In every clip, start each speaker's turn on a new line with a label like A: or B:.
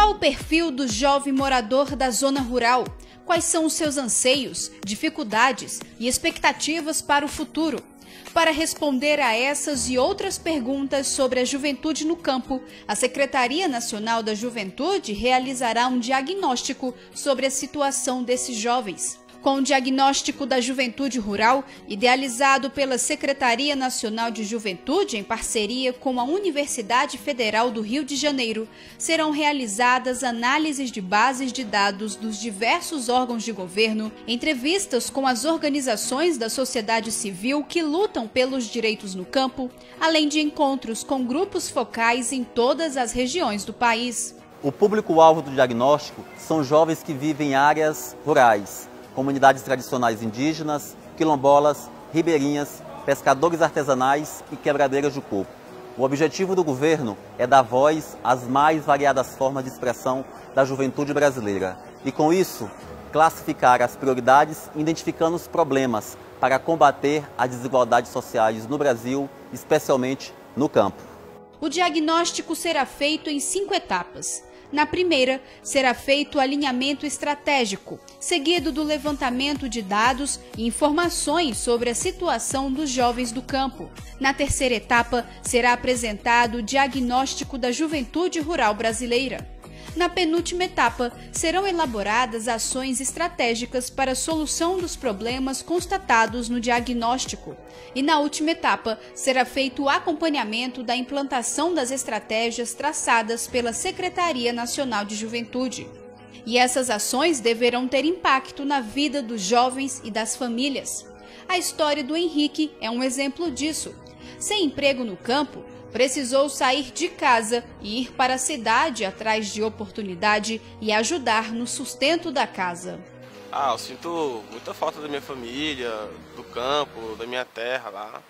A: Qual o perfil do jovem morador da zona rural? Quais são os seus anseios, dificuldades e expectativas para o futuro? Para responder a essas e outras perguntas sobre a juventude no campo, a Secretaria Nacional da Juventude realizará um diagnóstico sobre a situação desses jovens. Com o diagnóstico da juventude rural, idealizado pela Secretaria Nacional de Juventude em parceria com a Universidade Federal do Rio de Janeiro, serão realizadas análises de bases de dados dos diversos órgãos de governo, entrevistas com as organizações da sociedade civil que lutam pelos direitos no campo, além de encontros com grupos focais em todas as regiões do país.
B: O público-alvo do diagnóstico são jovens que vivem em áreas rurais, comunidades tradicionais indígenas, quilombolas, ribeirinhas, pescadores artesanais e quebradeiras de coco. O objetivo do governo é dar voz às mais variadas formas de expressão da juventude brasileira e, com isso, classificar as prioridades, identificando os problemas para combater as desigualdades sociais no Brasil, especialmente no campo.
A: O diagnóstico será feito em 5 etapas. Na primeira, será feito o alinhamento estratégico, seguido do levantamento de dados e informações sobre a situação dos jovens do campo. Na terceira etapa, será apresentado o diagnóstico da juventude rural brasileira. Na penúltima etapa, serão elaboradas ações estratégicas para a solução dos problemas constatados no diagnóstico. E na última etapa, será feito o acompanhamento da implantação das estratégias traçadas pela Secretaria Nacional de Juventude. E essas ações deverão ter impacto na vida dos jovens e das famílias. A história do Henrique é um exemplo disso. Sem emprego no campo, precisou sair de casa e ir para a cidade atrás de oportunidade e ajudar no sustento da casa.
C: Eu sinto muita falta da minha família, do campo, da minha terra lá.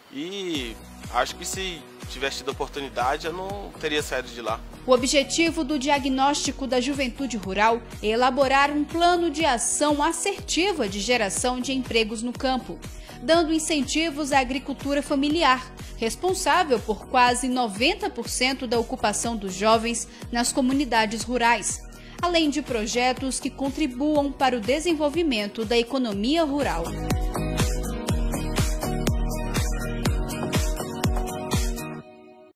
C: E acho que se tivesse tido oportunidade, eu não teria saído de lá.
A: O objetivo do diagnóstico da juventude rural é elaborar um plano de ação assertiva de geração de empregos no campo, dando incentivos à agricultura familiar, responsável por quase 90% da ocupação dos jovens nas comunidades rurais, além de projetos que contribuam para o desenvolvimento da economia rural.